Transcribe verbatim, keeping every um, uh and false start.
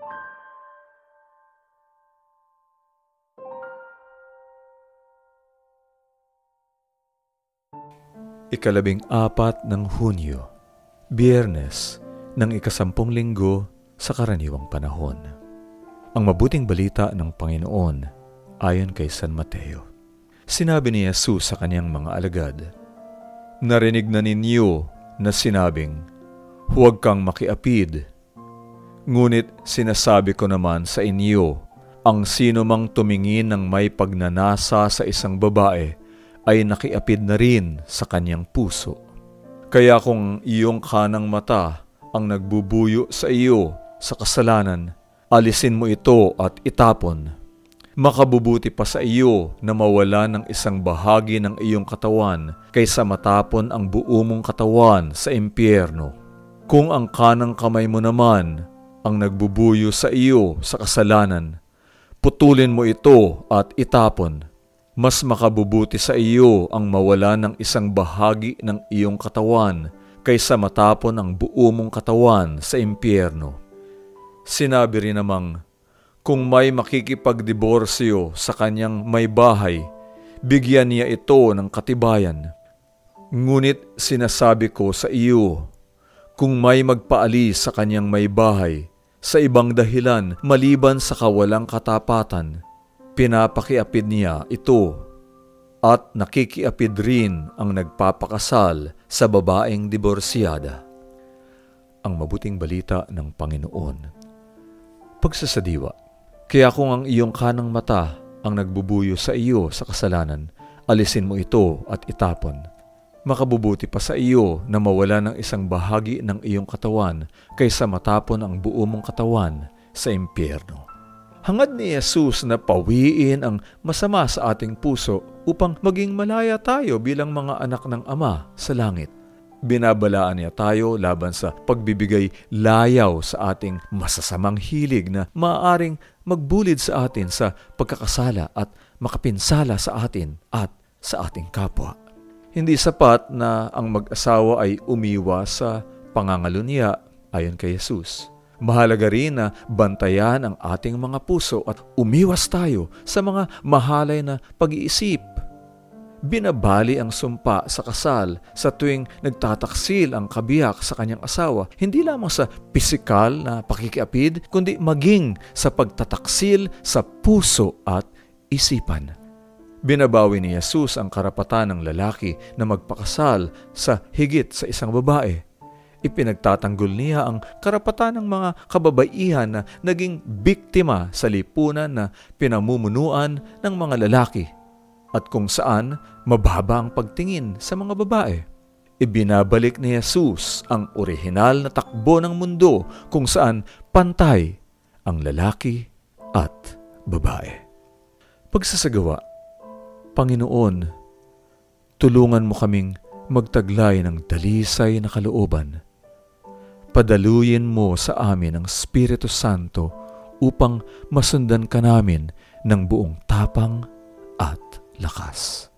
Ikalabing apat ng Hunyo, Biyernes ng ikasampung linggo sa karaniwang panahon. Ang mabuting balita ng Panginoon ayon kay San Mateo. Sinabi ni Jesus sa kanyang mga alagad, "Narinig na ninyo na sinabing, huwag kang makiapid. Ngunit sinasabi ko naman sa inyo, ang sino mang tumingin ng may pagnanasa sa isang babae ay nakiapid na rin sa kanyang puso. Kaya kung iyong kanang mata ang nagbubuyo sa iyo sa kasalanan, alisin mo ito at itapon. Makabubuti pa sa iyo na mawala ng isang bahagi ng iyong katawan kaysa matapon ang buo mong katawan sa impyerno. Kung ang kanang kamay mo naman ang nagbubuyo sa iyo sa kasalanan, putulin mo ito at itapon. Mas makabubuti sa iyo ang mawala ng isang bahagi ng iyong katawan kaysa matapon ang buo mong katawan sa impyerno." Sinabi rin namang, kung may makikipagdiborsyo sa kanyang may bahay, bigyan niya ito ng katibayan. Ngunit sinasabi ko sa iyo, kung may magpaalis sa kanyang may bahay sa ibang dahilan maliban sa kawalang katapatan, pinapakiapid niya ito at nakikiapid rin ang nagpapakasal sa babaeng diborsyada. Ang mabuting balita ng Panginoon. Pagsasadiwa, kaya kung ang iyong kanang mata ang nagbubuyo sa iyo sa kasalanan, alisin mo ito at itapon. Makabubuti pa sa iyo na mawala ng isang bahagi ng iyong katawan kaysa matapon ang buo mong katawan sa impyerno. Hangad ni Jesus na pawiin ang masama sa ating puso upang maging malaya tayo bilang mga anak ng Ama sa langit. Binabalaan niya tayo laban sa pagbibigay layaw sa ating masasamang hilig na maaaring magbulid sa atin sa pagkakasala at makapinsala sa atin at sa ating kapwa. Hindi sapat na ang mag-asawa ay umiwas sa pangangalunya ayon kay Jesus. Mahalaga rin na bantayan ang ating mga puso at umiwas tayo sa mga mahalay na pag-iisip. Binabali ang sumpa sa kasal sa tuwing nagtataksil ang kabiyak sa kanyang asawa, hindi lamang sa pisikal na pakikiapid, kundi maging sa pagtataksil sa puso at isipan. Binabawi ni Jesus ang karapatan ng lalaki na magpakasal sa higit sa isang babae. Ipinagtatanggol niya ang karapatan ng mga kababaihan na naging biktima sa lipunan na pinamumunuan ng mga lalaki at kung saan mababa ang pagtingin sa mga babae. Ibinabalik ni Jesus ang orihinal na takbo ng mundo kung saan pantay ang lalaki at babae. Pagsasagawa, Panginoon, tulungan mo kaming magtaglay ng dalisay na kalooban. Padaluyin mo sa amin ang Espiritu Santo upang masundan ka namin ng buong tapang at lakas.